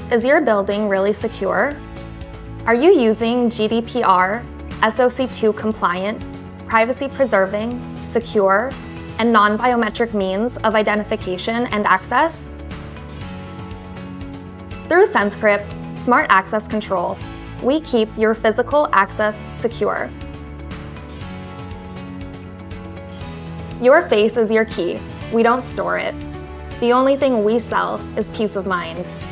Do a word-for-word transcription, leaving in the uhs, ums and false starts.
Is your building really secure? Are you using G D P R, S O C two compliant, privacy-preserving, secure, and non-biometric means of identification and access? Through Sensecrypt, Smart Access Control, we keep your physical access secure. Your face is your key. We don't store it. The only thing we sell is peace of mind.